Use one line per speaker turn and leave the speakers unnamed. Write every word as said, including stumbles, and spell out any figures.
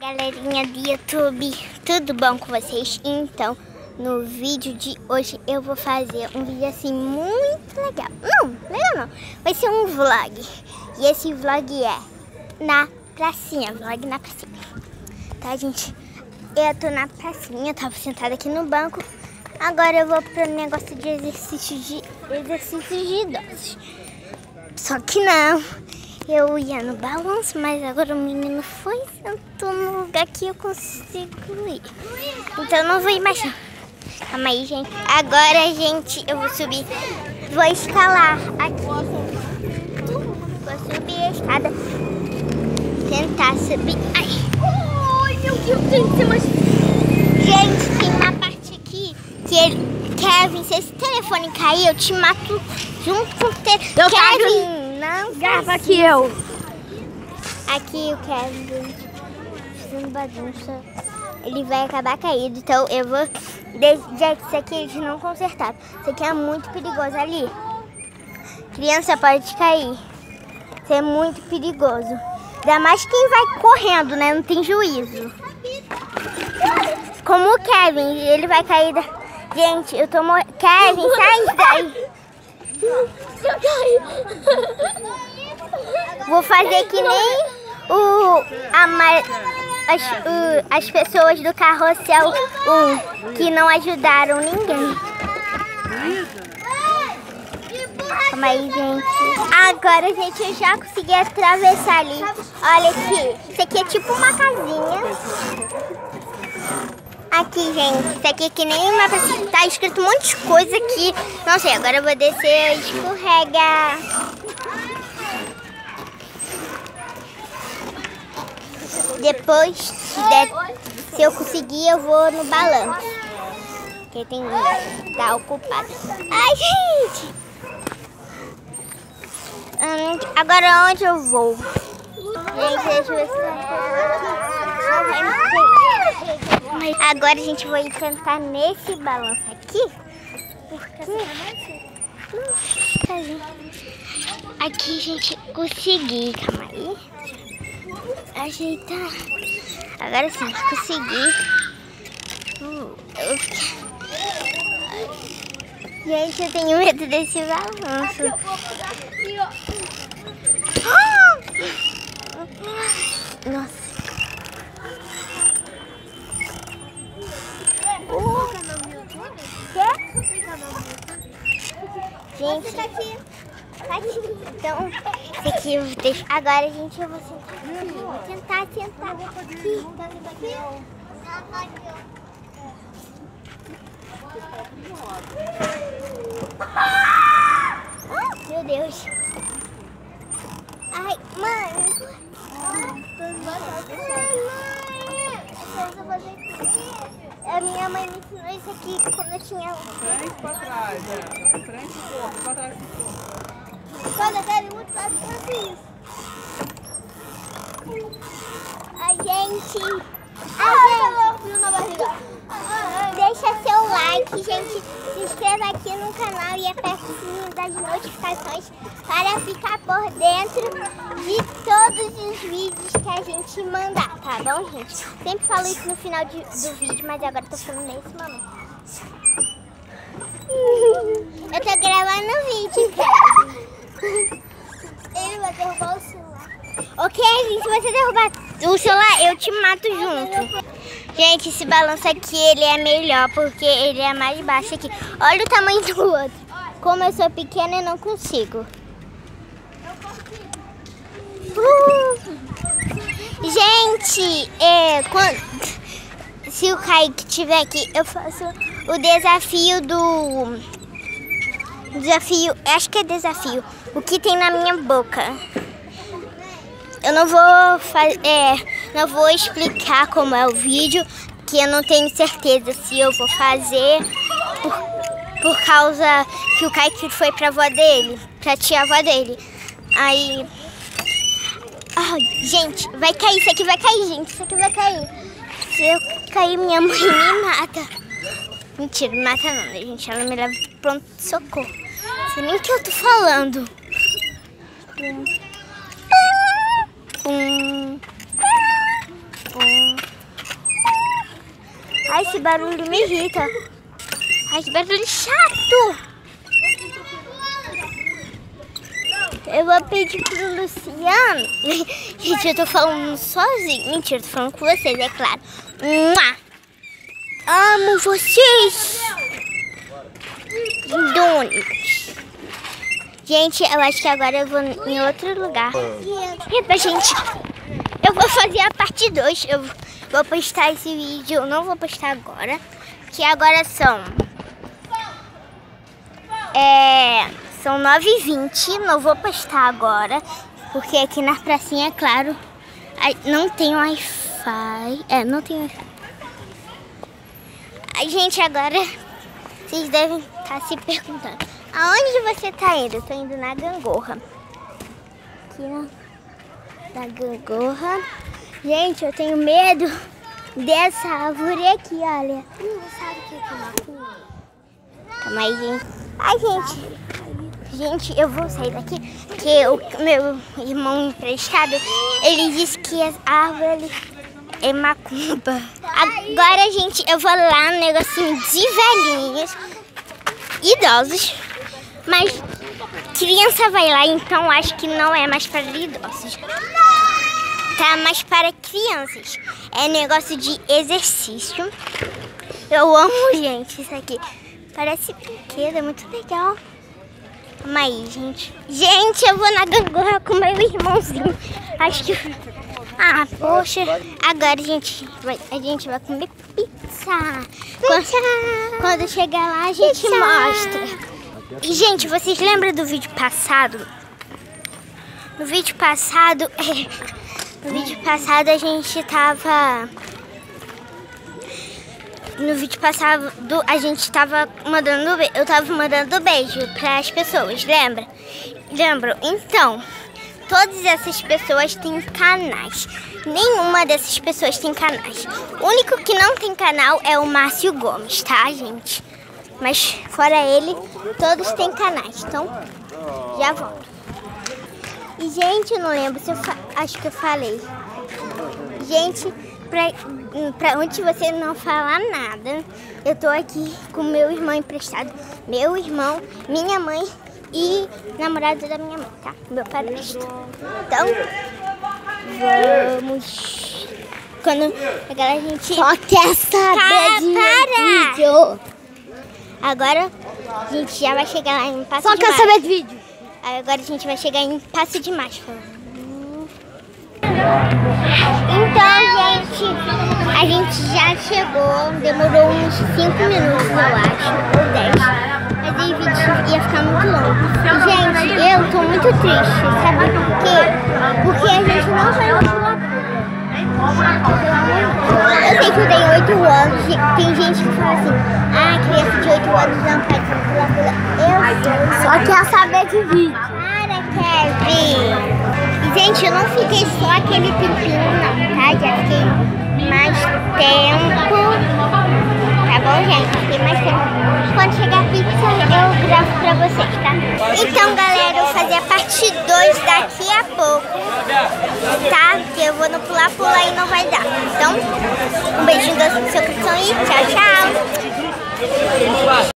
Galerinha do YouTube, tudo bom com vocês? Então, no vídeo de hoje eu vou fazer um vídeo assim muito legal. Não, legal não. Vai ser um vlog. E esse vlog é na pracinha, vlog na pracinha. Tá, gente? Eu tô na pracinha, eu tava sentada aqui no banco. Agora eu vou pro negócio de exercício de, exercício de idosos. Só que não. Eu ia no balanço, mas agora o menino foi e sentou no lugar que eu consigo ir. Então eu não vou ir mais não. Calma aí, gente. Agora, gente, eu vou subir. Vou escalar aqui, gente. Vou subir a escada. Tentar subir. Ai, ai meu Deus, gente. Mas... Gente, tem uma parte aqui que ele... Kevin, se esse telefone cair, eu te mato junto com o telefone. Kevin! Não,
grava aqui eu.
Aqui o Kevin fazendo bagunça. Ele vai acabar caído. Então eu vou. Gente, isso aqui eles não consertaram. Isso aqui é muito perigoso ali. Criança pode cair. Isso é muito perigoso. Ainda mais quem vai correndo, né? Não tem juízo. Como o Kevin, ele vai cair. Da... Gente, eu tô morrendo. Kevin, sai daí. Vou fazer que nem o, a, as, o, as pessoas do Carrossel um, que não ajudaram ninguém. Calma aí, gente. Agora, gente, eu já consegui atravessar ali. Olha aqui. Isso aqui é tipo uma casinha. Aqui, gente, isso aqui é que nem uma... Tá escrito um monte de coisa aqui. Não sei, agora eu vou descer, escorrega. Depois, se, der, se eu conseguir, eu vou no balanço. Porque tem que tá ocupado. Ai, gente! Hum, agora onde eu vou? Gente, deixa eu ver se tá... Agora a gente vai tentar nesse balanço aqui. Porque... Aqui, gente, consegui. Calma aí. Ajeitar. Agora sim, consegui. Uh, eu... Gente, eu tenho medo desse balanço. Nossa. Gente, tá aqui. Tá aqui. Então, esse aqui eu deixo. Agora, gente, eu vou sentar. Vou tentar sentar aqui. Meu Deus. Ai, mãe. A minha mãe me ensinou isso aqui quando eu tinha...
Frente pra trás, é. Frente do corpo, pra trás do corpo.
Quando eu quero muito fácil fazer isso. A gente... A gente... na barriga. Deixa seu like, gente. Se inscreva aqui no canal e aperte o sininho das notificações para ficar por dentro de todos os vídeos que a gente mandar, tá bom, gente? Sempre falo isso no final de, do vídeo, mas agora tô falando nesse momento. Eu tô gravando o vídeo, cara. Ele vai derrubar o celular. Ok, gente, se você derrubar o celular, eu te mato junto. Gente, esse balanço aqui, ele é melhor, porque ele é mais baixo aqui. Olha o tamanho do outro. Como eu sou pequena, eu não consigo. Uh! Gente, é, quando, se o Kaique estiver aqui, eu faço o desafio do... Desafio, acho que é desafio. O que tem na minha boca. Eu não vou fazer, é, não vou explicar como é o vídeo, que eu não tenho certeza se eu vou fazer por, por causa que o Kaique foi pra avó dele, pra tia-avó dele. Aí, oh, gente, vai cair, isso aqui vai cair, gente, isso aqui vai cair. Se eu cair, minha mãe me mata. Mentira, me mata não, né, gente? Ela me leva pro pronto-socorro. Não sei nem o que eu tô falando. Pum. Pum. Pum. Ai, esse barulho me irrita. Ai, que barulho chato. Eu vou pedir pro Luciano. Gente, eu tô falando sozinho. Mentira, eu tô falando com vocês, é claro. Mua! Amo vocês. Lindones. Gente, eu acho que agora eu vou em outro lugar. Epa, gente, eu vou fazer a parte dois. Eu vou postar esse vídeo. Eu não vou postar agora. Que agora são... É... São nove e vinte. Não vou postar agora. Porque aqui na pracinha, é claro, não tem Wi-Fi. É, não tem Wi-Fi. A gente agora... Vocês devem estar se perguntando. Aonde você tá indo? Eu tô indo na gangorra. Aqui na, na gangorra. Gente, eu tenho medo dessa árvore aqui, olha. Não sabe o que é macumba? Calma aí, gente. Ai, gente. Gente, eu vou sair daqui. Porque o meu irmão emprestado, ele disse que as árvores é macumba. Agora, gente, eu vou lá no negocinho de velhinhos, idosos. Mas criança vai lá, então acho que não é mais para idosos. Tá mais para crianças. É negócio de exercício. Eu amo, gente, isso aqui. Parece brinquedo, é muito legal. Calma aí, gente. Gente, eu vou na gangorra com meu irmãozinho. Acho que... Ah, poxa. Agora a gente vai, a gente vai comer pizza. Quando, quando chegar lá, a gente pizza. Mostra. E, gente, vocês lembram do vídeo passado? No vídeo passado, no vídeo passado a gente tava... No vídeo passado a gente tava mandando... Eu tava mandando beijo para as pessoas, lembra? Lembram? Então, todas essas pessoas têm canais. Nenhuma dessas pessoas tem canais. O único que não tem canal é o Márcio Gomes, tá, gente? Mas fora ele, todos têm canais, então já volto. E, gente, eu não lembro se eu fa... acho que eu falei. Gente, pra, pra onde você não falar nada, eu tô aqui com meu irmão emprestado. Meu irmão, minha mãe e namorado da minha mãe, tá? Meu padrasto. Então, vamos... Quando a gente...
Só quer saber de vídeo.
Agora a gente já vai chegar lá em Passo
Só
de
quer
Máscara.
saber de vídeo.
Agora a gente vai chegar em Passo de Máscara. Então, gente, a gente já chegou. Demorou uns cinco minutos, eu acho, ou dez. Mas aí o vídeo ia ficar muito longo. E, gente, eu tô muito triste. Sabe por quê? Porque a gente não vai no pula-pula. Eu sei que eu tenho oito anos. Tem gente que fala assim: ah, criança de oito anos não pode ir pula-pula. Eu sei.
Só quer saber de vídeo.
Para, Kevin. E, gente, eu não fiquei só aquele tempinho, não, tá? Já fiquei mais tempo. Tá bom, gente? Fiquei mais tempo. Quando chegar a pizza, eu gravo pra vocês, tá? Então, galera, eu vou fazer a parte dois daqui a pouco, tá? Porque eu vou no pular-pular e não vai dar. Então, um beijinho do seu coração e tchau, tchau.